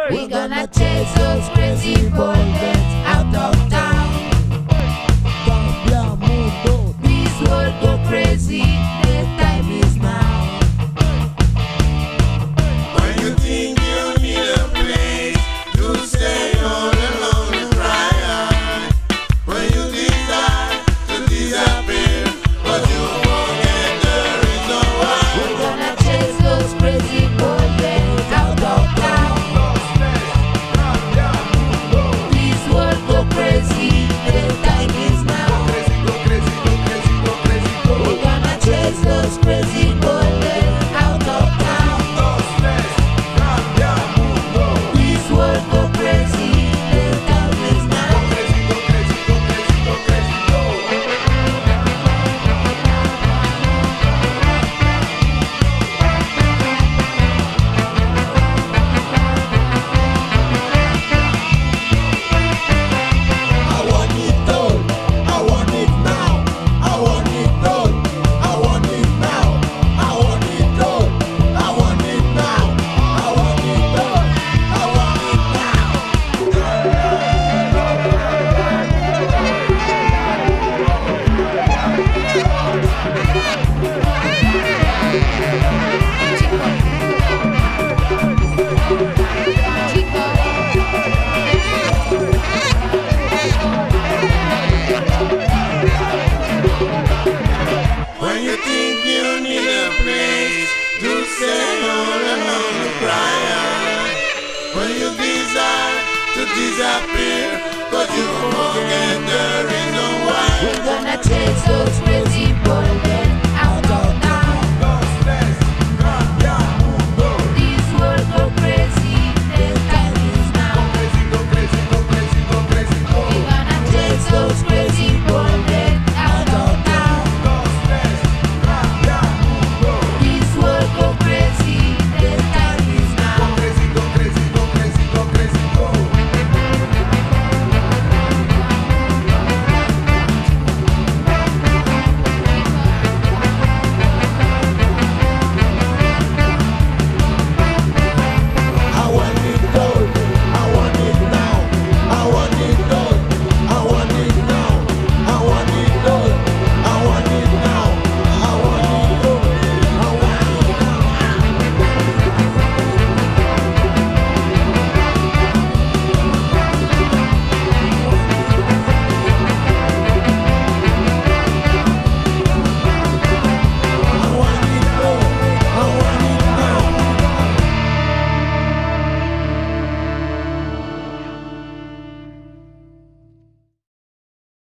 We're gonna chase those crazy boys out of town. Cambiamundo. This world go crazy, the time is now. When you think you need a place to stay all alone and cry, when you decide to disappear, but you forget the reason why. We're gonna chase those crazy boys out of town. This world go crazy, the time is now. We're gonna chase those crazy boys out of town. This world go crazy, the time is now. I want it all, I want it now. I want it all, I want it now. I want it all, I want it now. I want it all, I want it When you think you need a place to stay all alone and cry, when you desire to disappear, but you forget the reason why. We're gonna chase those